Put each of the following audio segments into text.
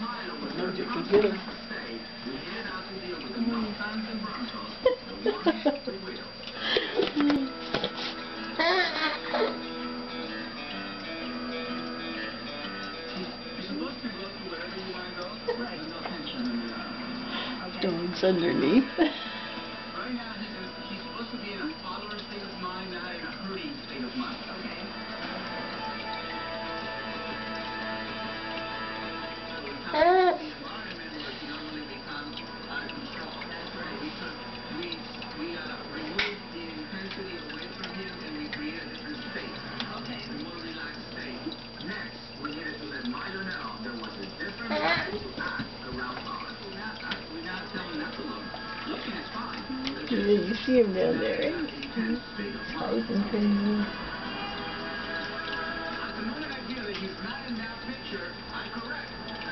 No, you can get him. Dog's underneath. Right now, he's supposed to be in a follower state of mind, not in a hurting state of mind. Okay. So the environment was normally become out of control. That's right. Because we removed the intensity away from him and we created a different state. Okay. A more relaxed state. Next, we needed to let Milo know there was a different way to act around God. We're not telling that alone. Looking is fine. You see him down there, right? He's hiding from you. At the moment I feel that he's not in that picture, I correct.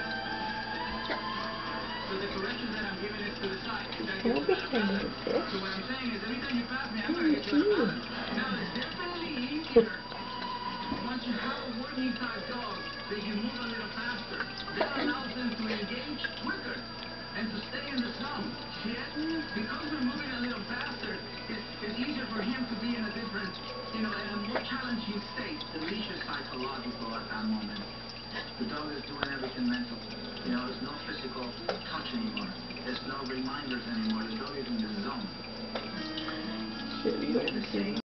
So the correction that I'm giving is to the side. Go behind the fish. So what I'm saying is every time you pass me, I'm going to get you out of balance. Now it's definitely easier once you have a working type dog that you move a little faster. That allows them to engage quicker and to stay in the zone. Yet, because we're moving a little faster, it's easier for him to be in a different, in a more challenging state. The leash is psychological at that moment. The dog is doing everything mental. There's no physical touch anymore. There's no reminders anymore. The dog is in the zone. Should be able to see.